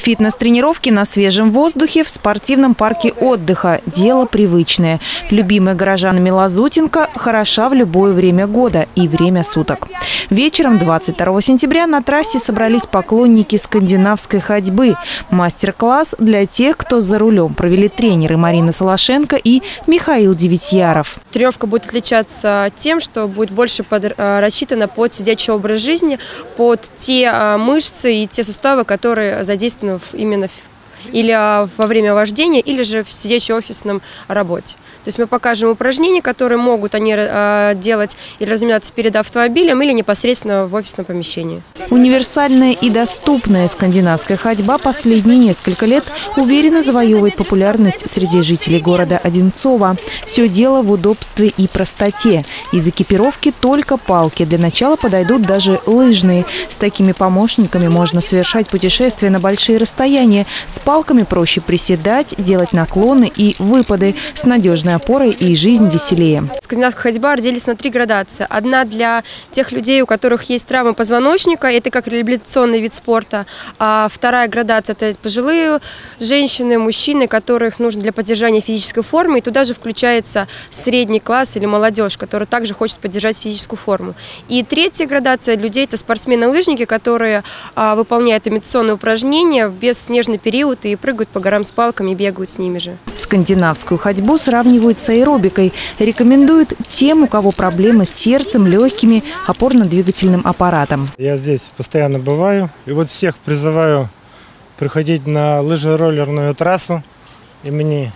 Фитнес-тренировки на свежем воздухе в спортивном парке отдыха – дело привычное. Любимая горожанами Лазутинка хороша в любое время года и время суток. Вечером 22 сентября на трассе собрались поклонники скандинавской ходьбы. Мастер-класс для тех, кто за рулем, провели тренеры Марина Солошенко и Михаил Девятьяров. Тренировка будет отличаться тем, что будет больше рассчитана под сидячий образ жизни, под те мышцы и те суставы, которые задействованы именно или во время вождения, или же в сидячей офисном работе. То есть мы покажем упражнения, которые могут они делать или разминаться перед автомобилем, или непосредственно в офисном помещении. Универсальная и доступная скандинавская ходьба последние несколько лет уверенно завоевывает популярность среди жителей города Одинцово. Все дело в удобстве и простоте. Из экипировки только палки. Для начала подойдут даже лыжные. С такими помощниками можно совершать путешествия на большие расстояния. С палками проще приседать, делать наклоны и выпады. С надежной опорой и жизнь веселее. Скандинавская ходьба разделится на 3 градации. Одна для тех людей, у которых есть травмы позвоночника, это как реабилитационный вид спорта. А вторая градация – это пожилые женщины, мужчины, которых нужно для поддержания физической формы. И туда же включается средний класс или молодежь, которая также хочет поддержать физическую форму. И третья градация людей – это спортсмены-лыжники, которые выполняют имитационные упражнения в бесснежный период и прыгают по горам с палками и бегают с ними же. Скандинавскую ходьбу сравнивают с аэробикой. Рекомендуют тем, у кого проблемы с сердцем, легкими, опорно-двигательным аппаратом. Я здесь постоянно бываю. И вот всех призываю приходить на лыжероллерную трассу имени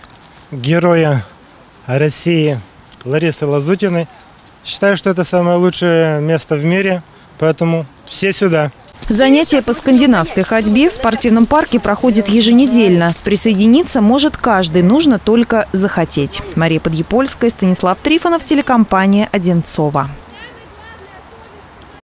Героя России Ларисы Лазутиной. Считаю, что это самое лучшее место в мире, поэтому все сюда. Занятия по скандинавской ходьбе в спортивном парке проходят еженедельно. Присоединиться может каждый, нужно только захотеть. Мария Подъепольская, Станислав Трифонов, телекомпания «Одинцово».